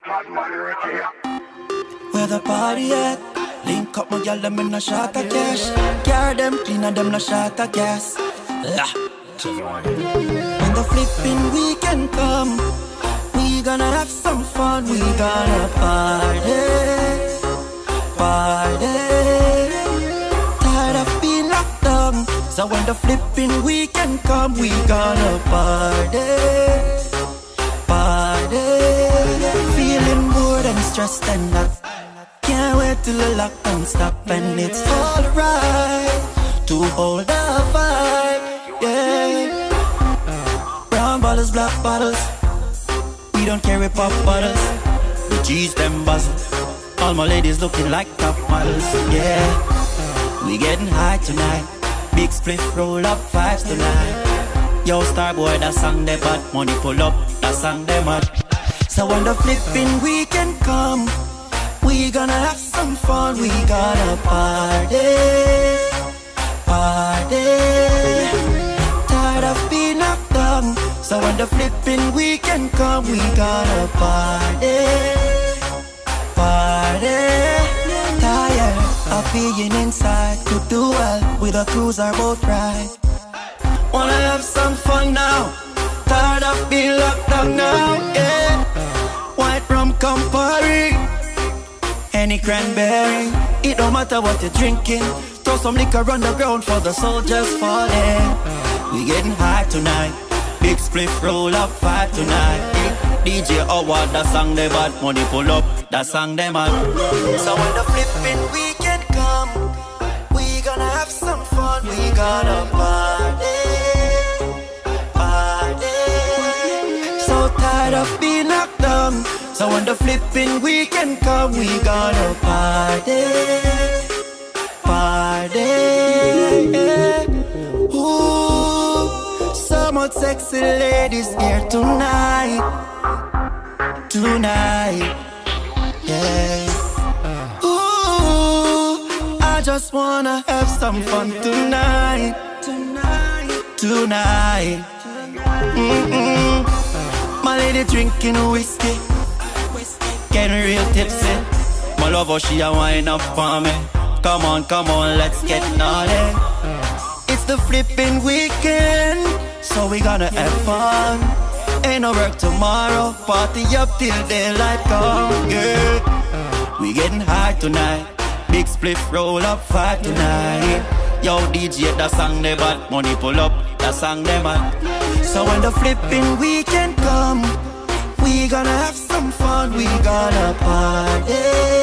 Where the party at? Link up my girl, them in a shot of cash. Car them clean and them no shot of gas. When the flipping weekend come, we gonna have some fun. We gonna party, party. Tired of being locked down, so when the flipping weekend come, we gonna party, party. Feeling bored and stressed and not. Can't wait till the lockdown stop and it's alright to hold the vibe, yeah. Brown bottles, black bottles, we don't carry pop bottles. The G's them buzzing, all my ladies looking like top models, yeah. We getting high tonight, big split roll up vibes tonight. Yo Starboy, that song they bad, money pull up, that song they mad. So when the flipping weekend come, we gonna have some fun, we gonna party, party. Tired of being knocked down, so when the flipping weekend come, we gonna party, party. Tired of being inside, could do well with a cruiser boat ride. Wanna have some fun now, tired of being locked down now, yeah. White rum Campari, any cranberry, it don't matter what you're drinking. Throw some liquor on the ground for the soldiers falling. We getting high tonight, big split roll up fight tonight. DJ Howard, that song they bad, money pull up, that song they mad. So when the flipping weekend come, we gonna have some fun, we gonna party, party. So tired of being knocked down, so when the flipping weekend come, we gonna party, party, yeah. Ooh, so much sexy ladies here tonight, tonight, yeah. Ooh, I just wanna have some fun tonight, tonight, tonight. My lady drinking whiskey, getting real tipsy. My lover, she a wine up for me. Come on, let's get naughty. It's the flipping weekend, so we gonna have fun. Ain't no work tomorrow, party up till daylight come, yeah. We getting high tonight, big split roll up fight tonight. Yo DJ, that song they bad, money pull up, that song they mad. So when the flipping weekend come, we gonna have some fun, we gonna party,